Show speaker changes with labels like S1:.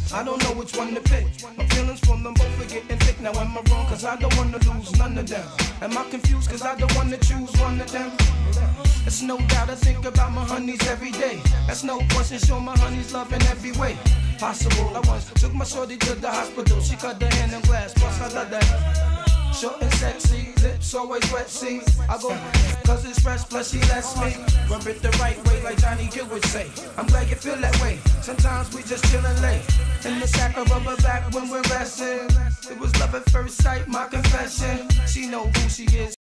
S1: I don't know which one to pick. My feelings for them both are getting thick. Now am I wrong? Cause I don't wanna lose none of them. Am I confused? Cause I don't wanna choose one of them. There's no doubt I think about my honeys every day. That's no question, show my honeys love in every way possible. I once took my shorty to the hospital. She cut her hand in glass, plus I love that. Short and sexy, lips always wet, see. I go cause it's fresh, plus she lets me rub it the right way like Johnny Gill would say. I'm glad you feel that way. Sometimes we just chillin' late in the sack of rubber back when we're resting. It was love at first sight, my confession. She know who she is.